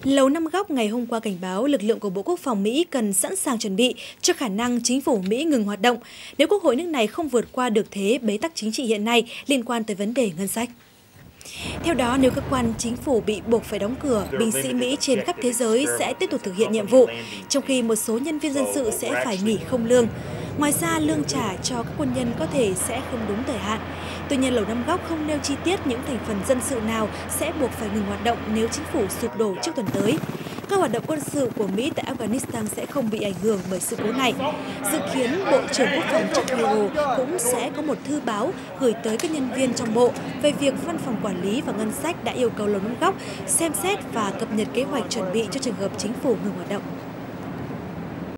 Lầu Năm Góc ngày hôm qua cảnh báo lực lượng của Bộ Quốc phòng Mỹ cần sẵn sàng chuẩn bị cho khả năng chính phủ Mỹ ngừng hoạt động nếu Quốc hội nước này không vượt qua được thế bế tắc chính trị hiện nay liên quan tới vấn đề ngân sách. Theo đó, nếu cơ quan chính phủ bị buộc phải đóng cửa, binh sĩ Mỹ trên khắp thế giới sẽ tiếp tục thực hiện nhiệm vụ, trong khi một số nhân viên dân sự sẽ phải nghỉ không lương. Ngoài ra, lương trả cho các quân nhân có thể sẽ không đúng thời hạn. Tuy nhiên, Lầu Năm Góc không nêu chi tiết những thành phần dân sự nào sẽ buộc phải ngừng hoạt động nếu chính phủ sụp đổ trước tuần tới. Các hoạt động quân sự của Mỹ tại Afghanistan sẽ không bị ảnh hưởng bởi sự cố này. Dự kiến, Bộ trưởng Quốc phòng Chuck Hagel cũng sẽ có một thư báo gửi tới các nhân viên trong bộ về việc Văn phòng Quản lý và Ngân sách đã yêu cầu Lầu Năm Góc xem xét và cập nhật kế hoạch chuẩn bị cho trường hợp chính phủ ngừng hoạt động.